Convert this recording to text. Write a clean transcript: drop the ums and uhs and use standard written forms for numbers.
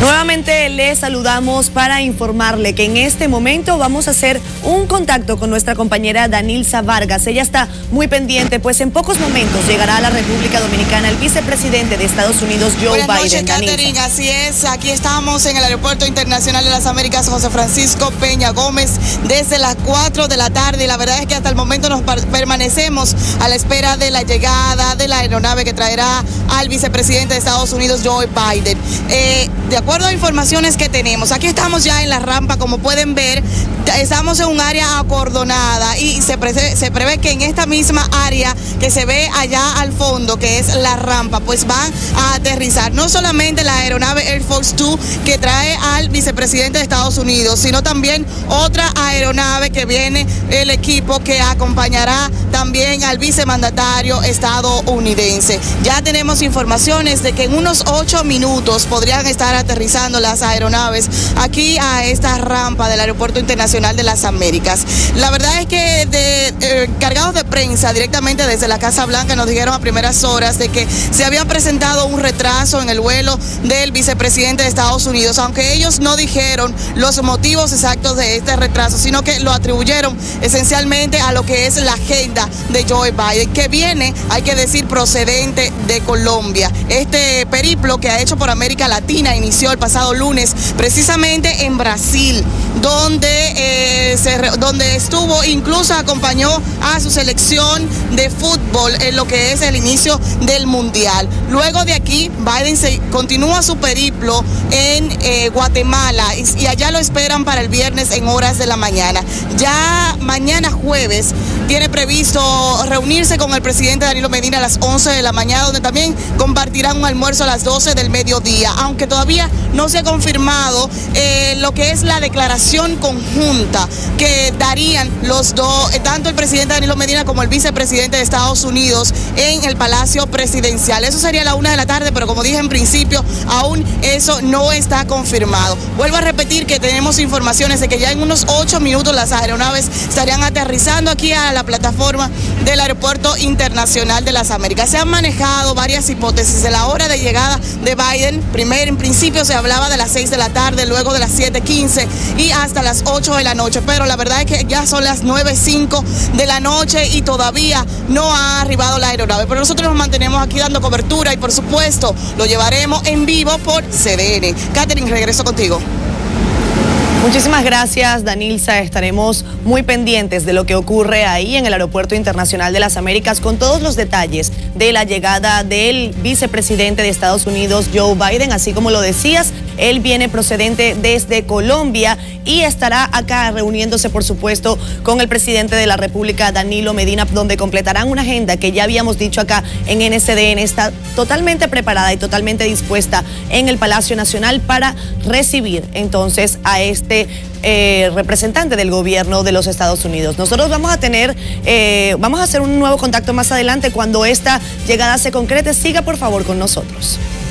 Nuevamente les saludamos para informarle que en este momento vamos a hacer un contacto con nuestra compañera Danilza Vargas. Ella está muy pendiente, pues en pocos momentos llegará a la República Dominicana el vicepresidente de Estados Unidos, Joe Biden. Buenas noches, Catherine. Así es, aquí estamos en el Aeropuerto Internacional de las Américas José Francisco Peña Gómez desde las 4 de la tarde y la verdad es que hasta el momento nos permanecemos a la espera de la llegada de la aeronave que traerá al vicepresidente de Estados Unidos, Joe Biden. De acuerdo a informaciones que tenemos, aquí estamos ya en la rampa, como pueden ver, estamos en un área acordonada y se prevé que en esta misma área que se ve allá al fondo, que es la rampa, pues van a aterrizar no solamente la aeronave Air Force 2 que trae al vicepresidente de Estados Unidos, sino también otra aeronave que viene el equipo que acompañará también al vicemandatario estadounidense. Ya tenemos informaciones de que en unos 8 minutos podrían estar aterrizando las aeronaves aquí a esta rampa del Aeropuerto Internacional de las Américas. La verdad es que cargados de prensa directamente desde la Casa Blanca nos dijeron a primeras horas de que se había presentado un retraso en el vuelo del vicepresidente de Estados Unidos, aunque ellos no dijeron los motivos exactos de este retraso, sino que lo atribuyeron esencialmente a lo que es la agenda de Joe Biden, que viene, hay que decir, procedente de Colombia. Este periplo que ha hecho por América Latina inició el pasado lunes precisamente en Brasil, donde estuvo, incluso acompañó a su selección de fútbol en lo que es el inicio del Mundial. Luego de aquí, Biden continúa su periplo en Guatemala y allá lo esperan para el viernes en horas de la mañana. Ya mañana jueves tiene previsto reunirse con el presidente Danilo Medina a las 11 de la mañana, donde también compartirán un almuerzo a las 12 del mediodía, aunque todavía no se ha confirmado lo que es la declaración conjunta que darían los dos, tanto el presidente Danilo Medina como el vicepresidente de Estados Unidos en el Palacio Presidencial. Eso sería a la 1 de la tarde, pero como dije en principio, aún eso no está confirmado. Vuelvo a repetir que tenemos informaciones de que ya en unos 8 minutos las aeronaves estarían aterrizando aquí a la plataforma del Aeropuerto Internacional de las Américas. Se han manejado varias hipótesis de la hora de llegada de Biden. Primero, en principio se hablaba de las 6 de la tarde, luego de las 7:15 y hasta las 8 de la noche, pero la verdad es que ya son las 9:05 de la noche y todavía no ha arribado la aeronave, pero nosotros nos mantenemos aquí dando cobertura y por supuesto lo llevaremos en vivo por CDN. Catherine, regreso contigo. Muchísimas gracias, Danilza. Estaremos muy pendientes de lo que ocurre ahí en el Aeropuerto Internacional de las Américas con todos los detalles de la llegada del vicepresidente de Estados Unidos, Joe Biden. Así como lo decías, él viene procedente desde Colombia y estará acá reuniéndose, por supuesto, con el presidente de la República, Danilo Medina, donde completarán una agenda que ya habíamos dicho acá en NCDN. Está totalmente preparada y totalmente dispuesta en el Palacio Nacional para recibir entonces a este representante del gobierno de los Estados Unidos. Nosotros vamos a hacer un nuevo contacto más adelante cuando esta llegada se concrete. Siga por favor con nosotros.